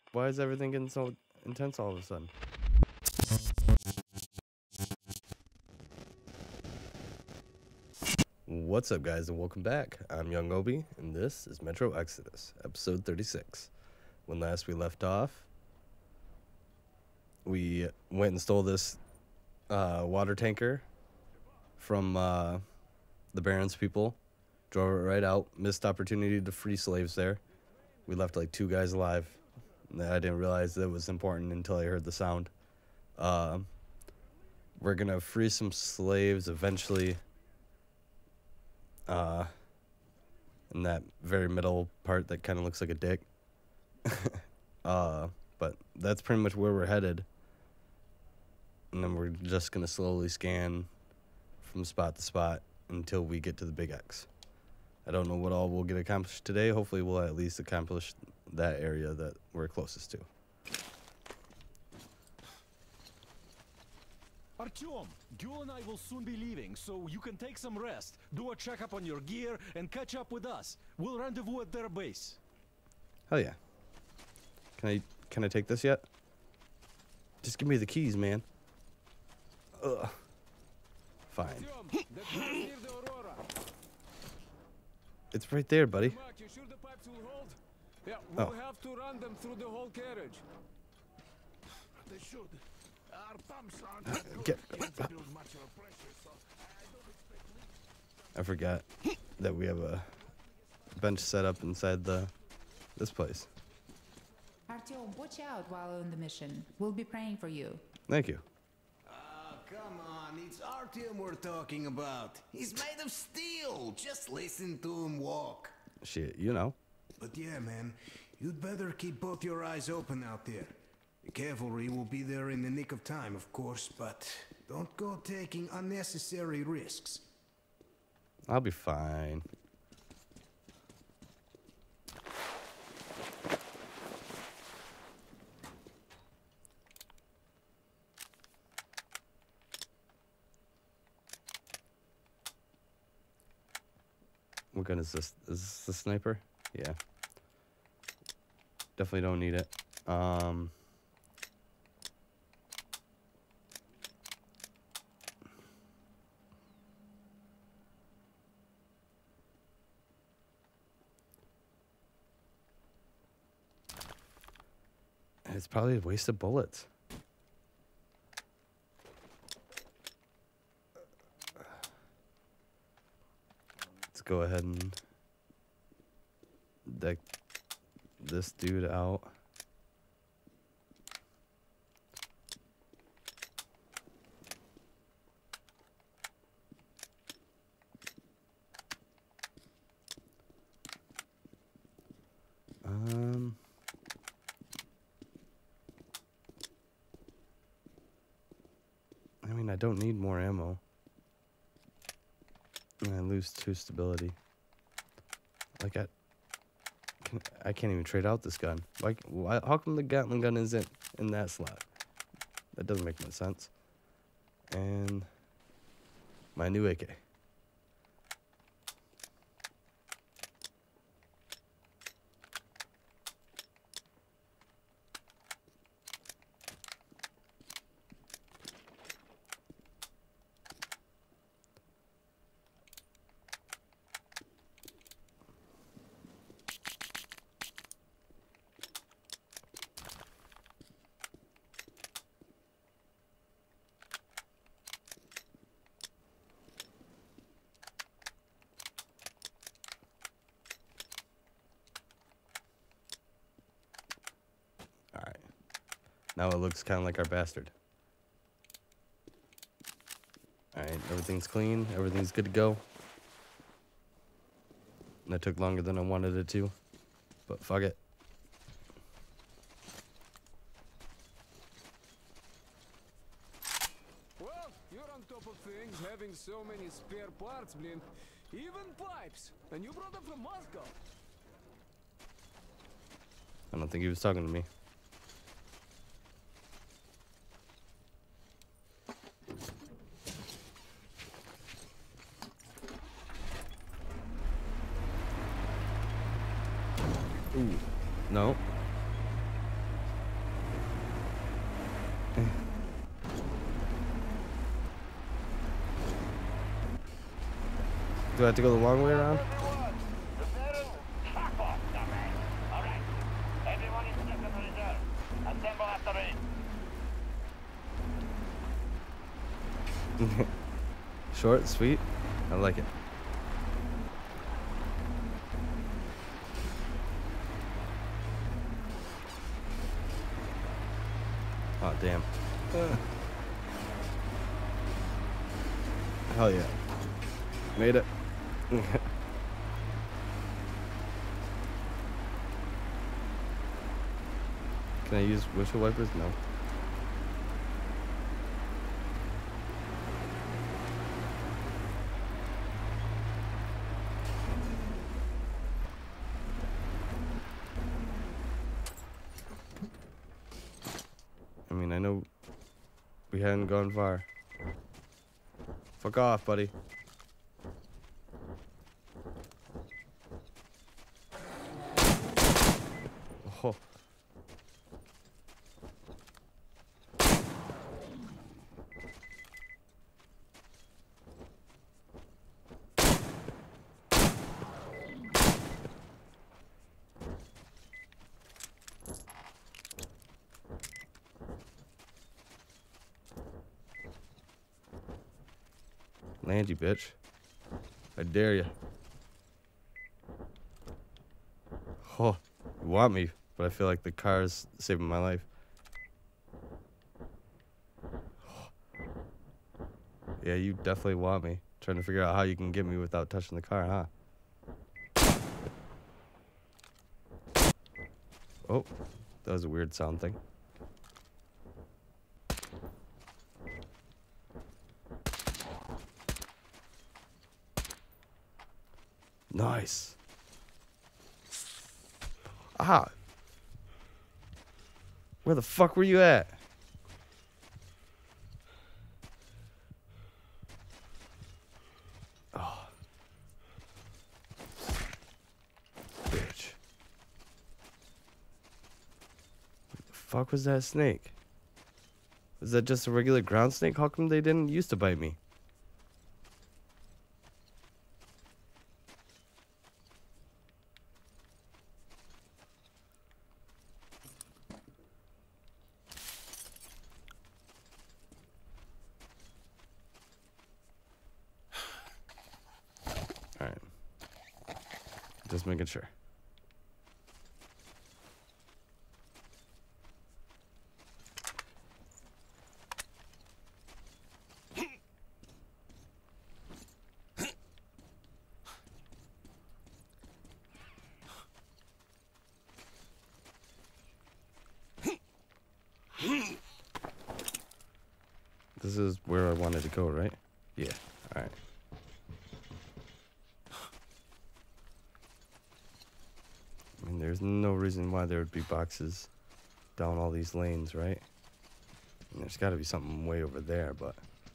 Why is everything getting so intense all of a sudden? What's up, guys, and welcome back. I'm Young Obi, and this is Metro Exodus, episode 36. When last we left off, we went and stole this water tanker from the Baron's people, drove it right out, missed opportunity to free slaves there. We left like 2 guys alive. I didn't realize that was important until I heard the sound. We're gonna free some slaves eventually. In that very middle part that kind of looks like a dick. But that's pretty much where we're headed. And then we're just gonna slowly scan from spot to spot until we get to the Big X. I don't know what all we'll get accomplished today. Hopefully we'll at least accomplish that area that we're closest to. Artyom, Gul and I will soon be leaving, so you can take some rest, do a checkup on your gear, and catch up with us. We'll rendezvous at their base. Hell yeah. Can I take this yet? Just give me the keys, man. Ugh. Fine. Artyom, that is near the Aurora. It's right there, buddy. Mark, you sure the pipes will hold? Yeah, we'll have to run them through the whole carriage. They should. Our pumps aren't that good. Get- Can't build much of a pressure, so I don't expect leaks. I forgot that we have a bench set up inside this place. Artyom, watch out while on the mission. We'll be praying for you. Thank you. Come on, it's Artyom we're talking about. He's made of steel. Just listen to him walk. Shit, you know. But yeah, man, you'd better keep both your eyes open out there. The cavalry will be there in the nick of time, of course, but don't go taking unnecessary risks. I'll be fine. What gun is this? Is this the sniper? Yeah. Definitely don't need it. It's probably a waste of bullets. Let's go ahead and deck this dude out. I mean, I don't need more ammo. And I lose 2 stability. Like, I can't even trade out this gun. Why? How come the Gatling gun isn't in that slot? That doesn't make much sense. And my new AK. Now it looks kind of like our bastard. Alright, everything's clean. Everything's good to go. And that took longer than I wanted it to. But fuck it. Well, you're on top of things, having so many spare parts, Blin. Even pipes. And you brought them from Moscow. I don't think he was talking to me. Ooh. No. Do I have to go the long way around? Short, sweet. I like it. Oh, damn. Hell yeah. Made it. Can I use windshield wipers? No. I mean, I know we hadn't gone far. Fuck off, buddy. Oh. Land, you bitch. I dare you. Oh, you want me, but I feel like the car's saving my life. Yeah, you definitely want me. Trying to figure out how you can get me without touching the car, huh? Oh, that was a weird sound thing. Nice. Ah. Where the fuck were you at? Oh. Bitch. What the fuck was that snake? Was that just a regular ground snake? How come they didn't used to bite me? Alright. Just making sure. This is where I wanted to go, right? Yeah. Alright. I mean, there's no reason why there would be boxes down all these lanes, right? And there's got to be something way over there, but...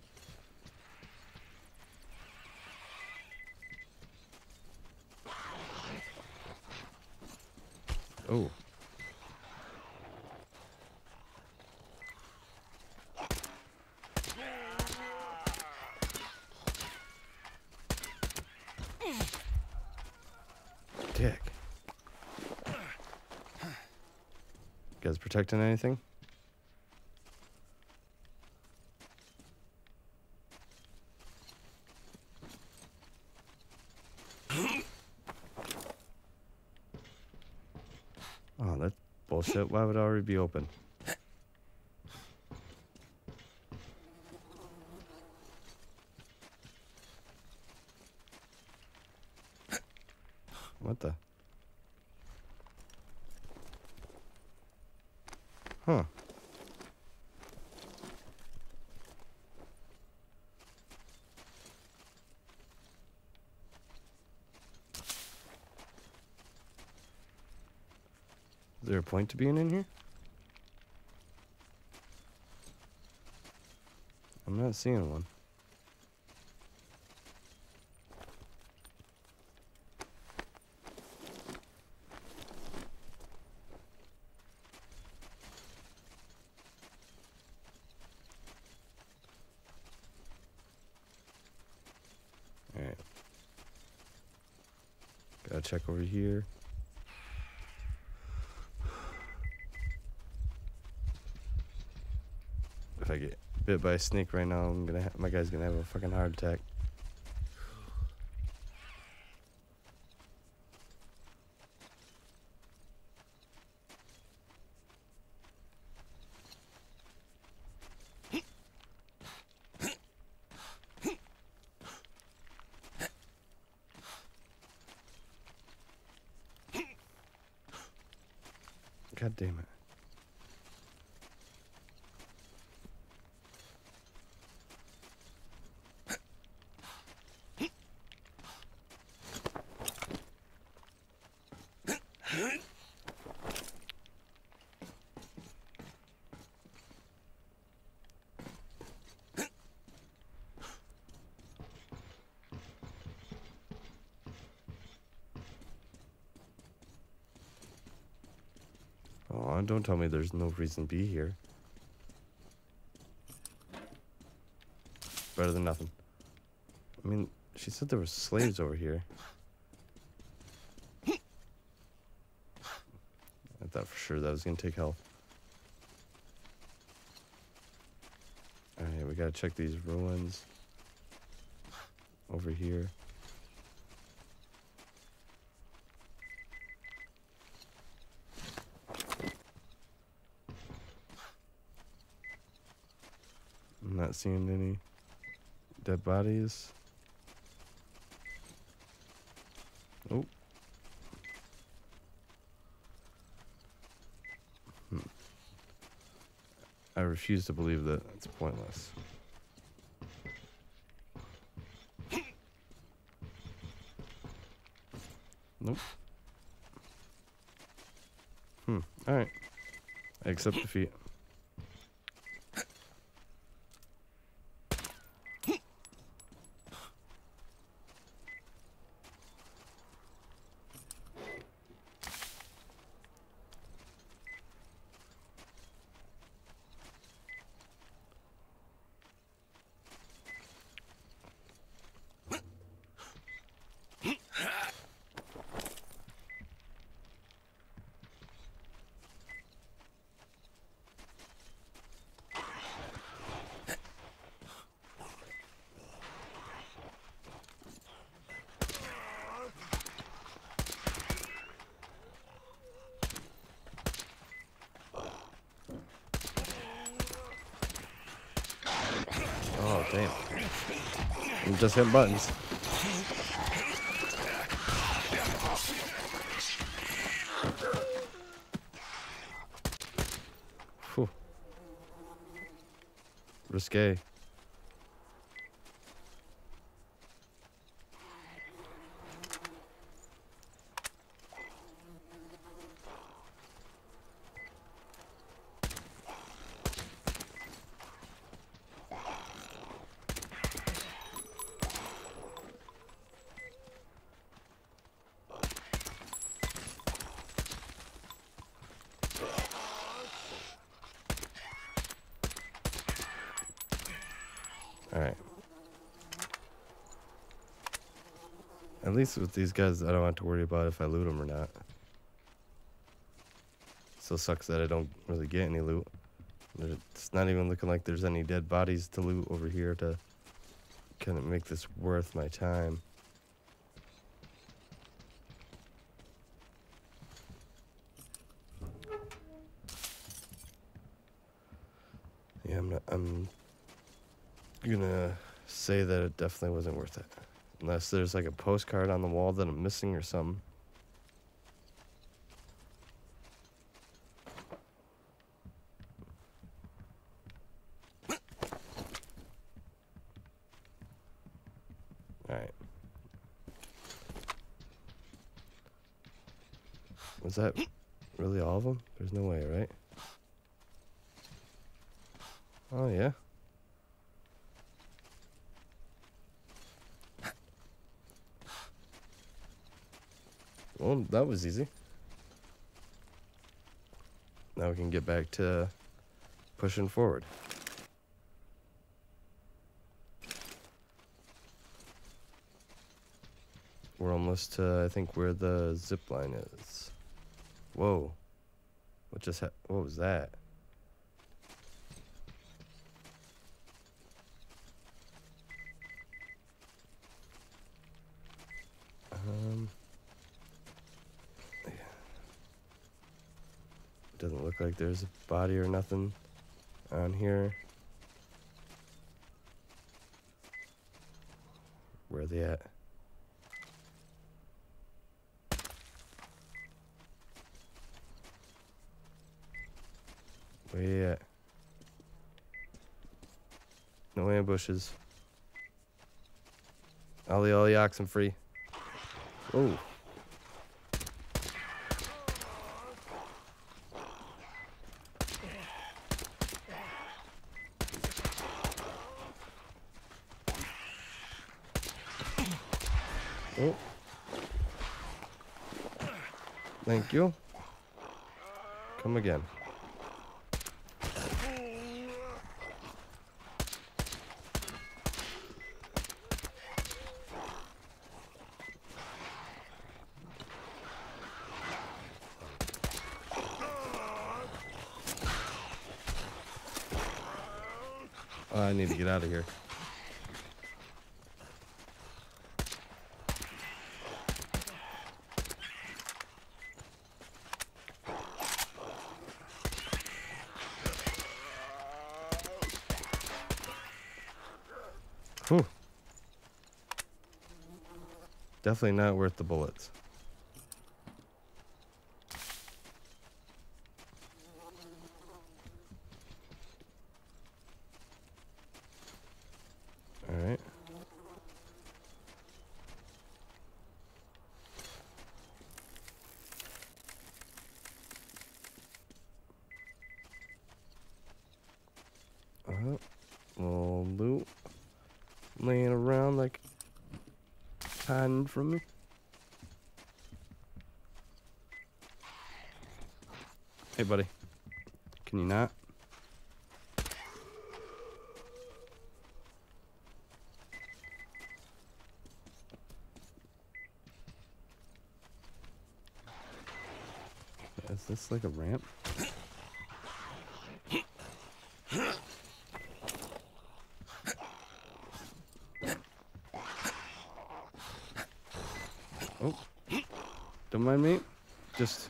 Oh. Dick. You guys protecting anything? Oh, that's bullshit. Why would it already be open? What the? Huh. Is there a point to being in here? I'm not seeing one. Alright. check over here. If I get bit by a snake right now, my guy's gonna have a fucking heart attack. God damn it. Oh, don't tell me there's no reason to be here. Better than nothing. I mean, she said there were slaves over here. I thought for sure that was gonna take health. Alright, we gotta check these ruins. Over here. I'm not seeing any dead bodies. Oh. I refuse to believe that it's pointless. Nope. Alright. I accept defeat. Oh, damn. I'm just hitting buttons. Whew. Risque. Alright. At least with these guys, I don't have to worry about if I loot them or not. Still sucks that I don't really get any loot. It's not even looking like there's any dead bodies to loot over here to kind of make this worth my time. Yeah, I'm gonna say that it definitely wasn't worth it. Unless there's like a postcard on the wall that I'm missing or something. Alright. Was that really all of them? There's no way, right? Oh, yeah. Well, that was easy. Now we can get back to pushing forward. We're almost to, I think, where the zip line is. Whoa. What was that? Doesn't look like there's a body or nothing on here. Where are they at? Where you at? No ambushes. Ollie, oxen free. Oh. Oh. Thank you. Come again. Oh, I need to get out of here. Whew. Definitely not worth the bullets. All right. Little loot laying around like hiding from me. Hey, buddy. Can you not? Is this like a ramp? Oh, don't mind me. Just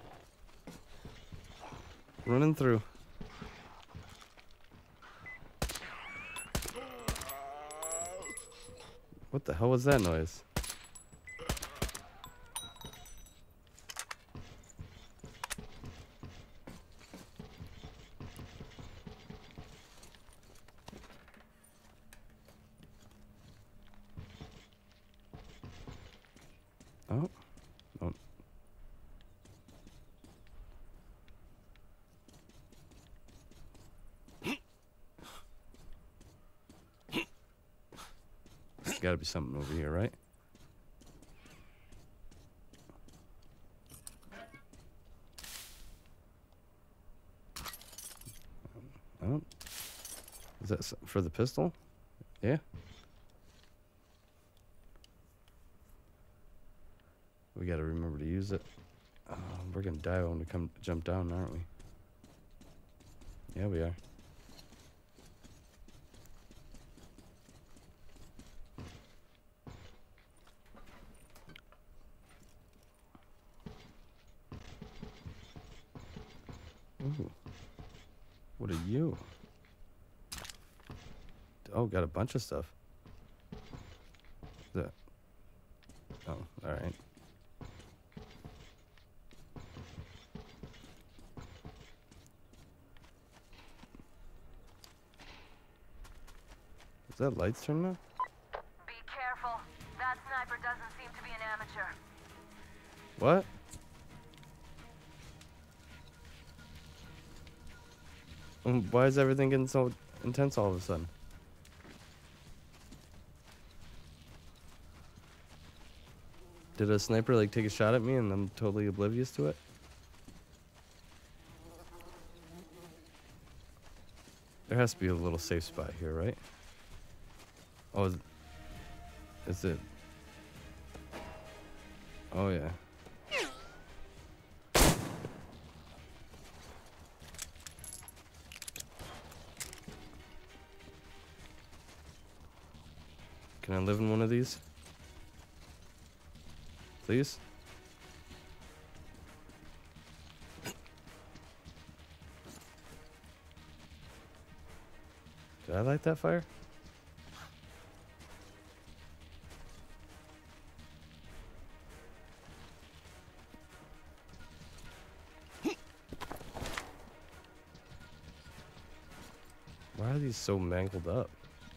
running through. What the hell was that noise? Oh, oh. There's gotta be something over here, right? Oh, is that for the pistol? Yeah. We gotta remember to use it. We're gonna die when we jump down, aren't we? Yeah, we are. Ooh. What are you? Oh, got a bunch of stuff. That. Oh, all right. Is that lights turning on? Be careful. That sniper doesn't seem to be an amateur. What? Why is everything getting so intense all of a sudden? Did a sniper like take a shot at me and I'm totally oblivious to it? There has to be a little safe spot here, right? Oh, is it? Oh, yeah. Can I live in one of these? Please? Did I light that fire? Why are these so mangled up?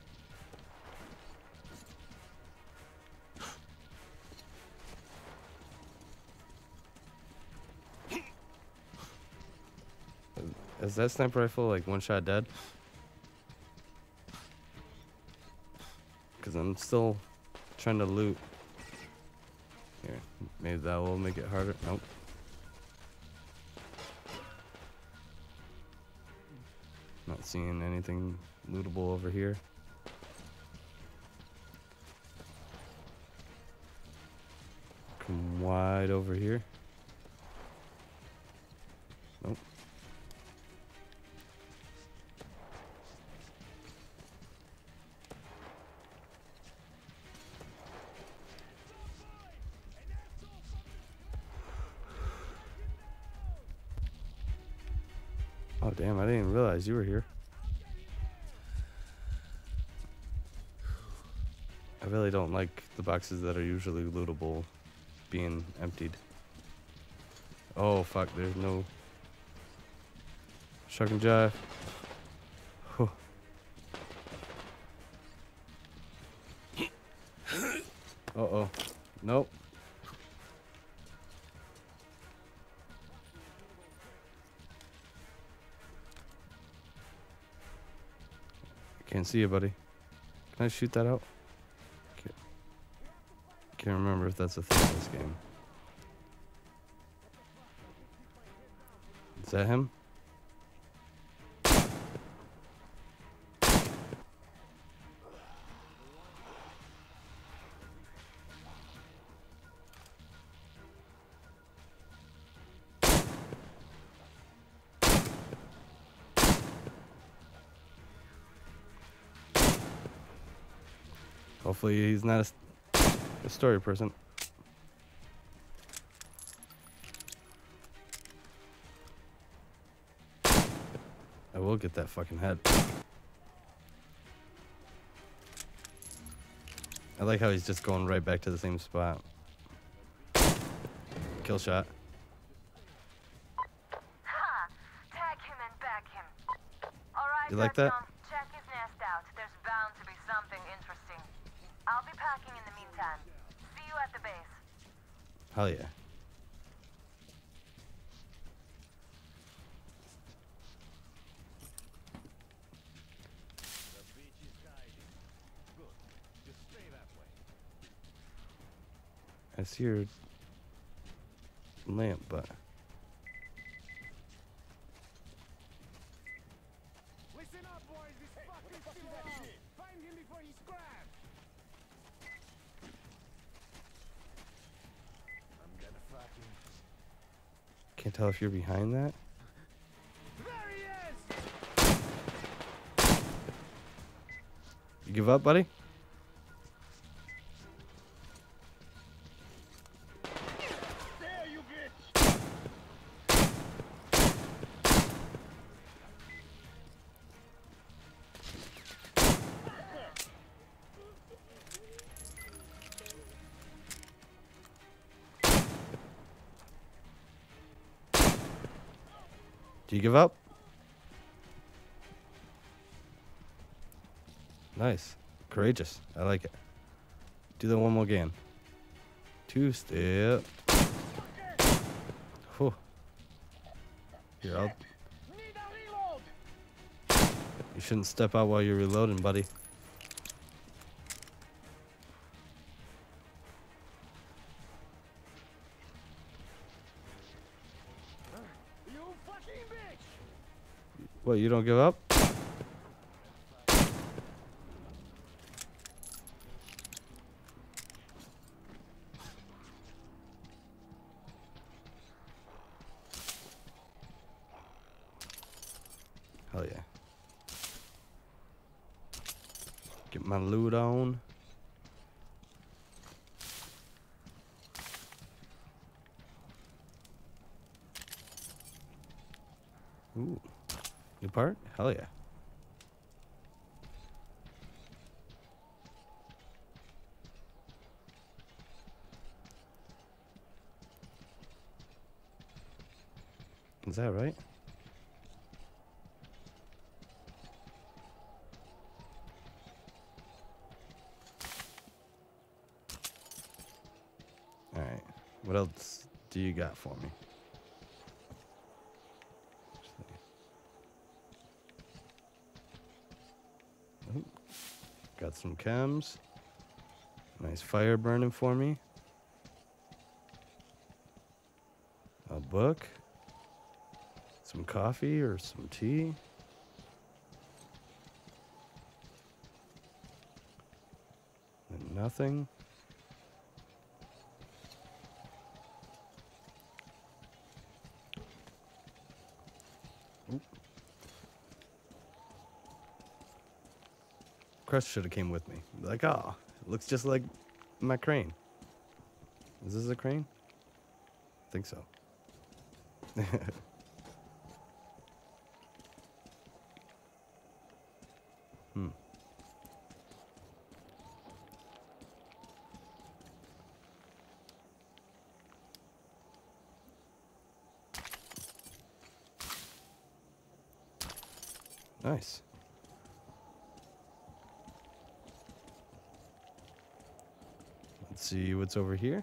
Is that sniper rifle like one shot dead? Because I'm still trying to loot. Here, maybe that will make it harder. Nope. Not seeing anything lootable over here. Come wide over here. Nope. Oh damn, I didn't even realize you were here. I really don't like the boxes that are usually lootable being emptied. Oh fuck, there's no shuck and jive. Whew. Uh-oh. Nope. Can't see you, buddy. Can I shoot that out? Can't remember if that's a thing in this game. Is that him? Hopefully he's not a story person. I will get that fucking head. I like how he's just going right back to the same spot. Kill shot. Ha! Tag him and back him. Alright, You like that? Check his nest out. There's bound to be something interesting. I'll be packing in the meantime. See you at the base. Hell yeah. I see your lamp, but Listen up, boys. This fucker's still out. Find him before he's grabbed. I'm gonna fucking. can't tell if you're behind that. There he is. You give up, buddy? There, you bitch. Do you give up? Nice. Courageous. I like it. Do that one more again. Two-step. Whew. Here, I'll... Need a reload. You shouldn't step out while you're reloading, buddy. You fucking bitch. What, you don't give up? Hell yeah. Get my loot on. Ooh. New part? Hell yeah. Is that right? Alright. What else do you got for me? Ooh. Got some chems. Nice fire burning for me. A book. Some coffee or some tea. And nothing. Oop. Crest should have came with me. Like, oh, it looks just like my crane. Is this a crane? I think so. Nice. Let's see what's over here.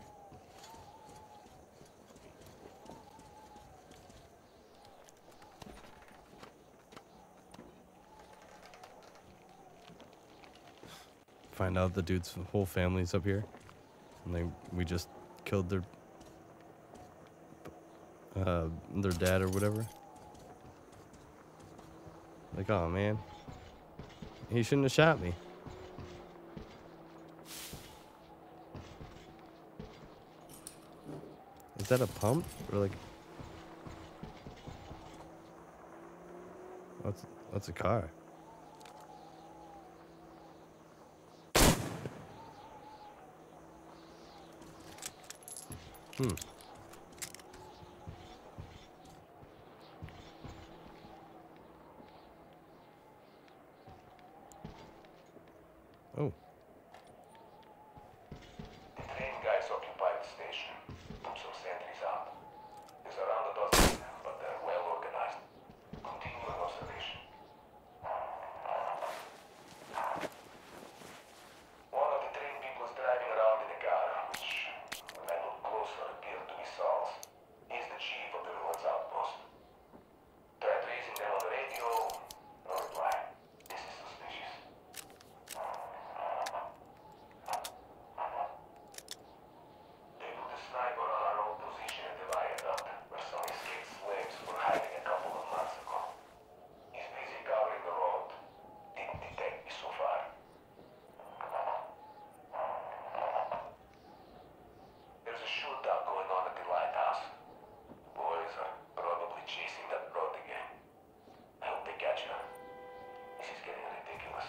Find out the dude's whole family's up here, and we just killed their dad or whatever. Like, oh man, he shouldn't have shot me. Is that a pump or like? What's a car? Oh. The train guys occupied the station. Put some sentries out. There's around a dozen, but they're well organized. Continuing observation. One of the train people is driving around in a car, which, when I look closer, appeared to be Saul's. He's the chief of the Ruins outpost. Tried raising them on the radio. No reply. This is suspicious. They put a sniper on our old position at the viaduct, where some escaped slaves were hiding a couple of months ago. He's busy covering the road. Didn't detect me so far. There's a shootout going on at the lighthouse. Boys are probably chasing that road again. I hope they catch her. This is getting ridiculous.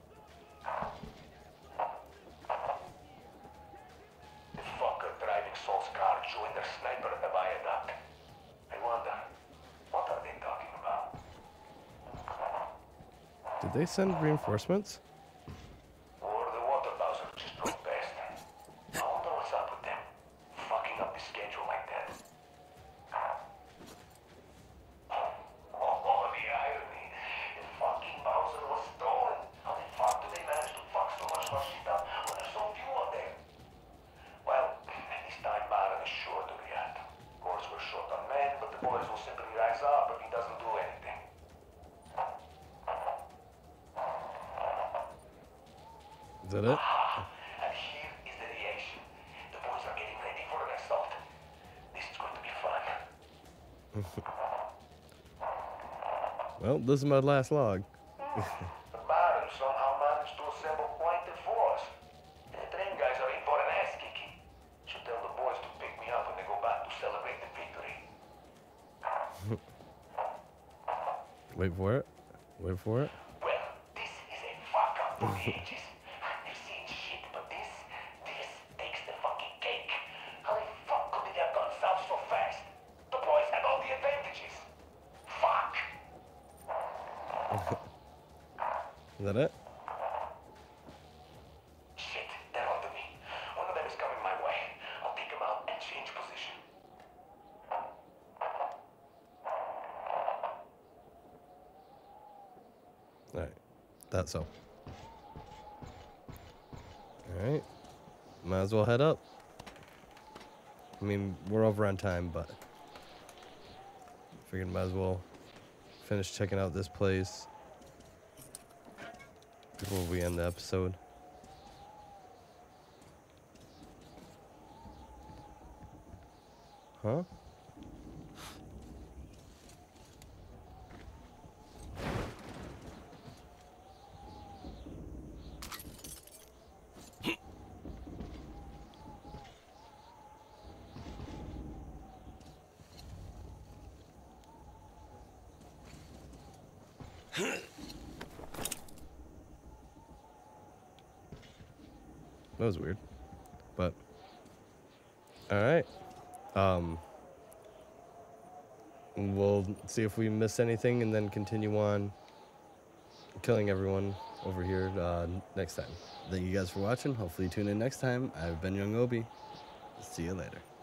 The fucker driving Saul's car joined their sniper at the viaduct. I wonder, what are they talking about? Did they send reinforcements? Or the water bowser just drove past. I wonder what's up with them. Fucking up the schedule like that. Oh, the irony. The fucking Bowser was stolen. How the fuck do they manage to fuck so much more shit up when there's so few of them? Well, this time Baron is sure to react. Course we're short on men, but the boys will simply rise up if he doesn't do anything. Is that it? And here is the reaction. The boys are getting ready for an assault. This is going to be fun. Well, this is my last log. The Baron somehow managed to assemble quite a force. The train guys are in for an ass kicking. Should tell the boys to pick me up when they go back to celebrate the victory. Wait for it. Wait for it. Well, this is a fuck up for the ages. I've seen shit, but this takes the fucking cake. How the fuck could it have gone south so fast? The boys had all the advantages. Fuck! Is that it? Shit, they're onto me. One of them is coming my way. I'll take him out and change position. Alright. That's so. Alright. Might as well head up. I mean, we're over on time, but figured might as well finish checking out this place before we end the episode. Huh? That was weird, but all right. We'll see if we miss anything and then continue on killing everyone over here next time. Thank you guys for watching. Hopefully you tune in next time. I've been Young Obi. See you later.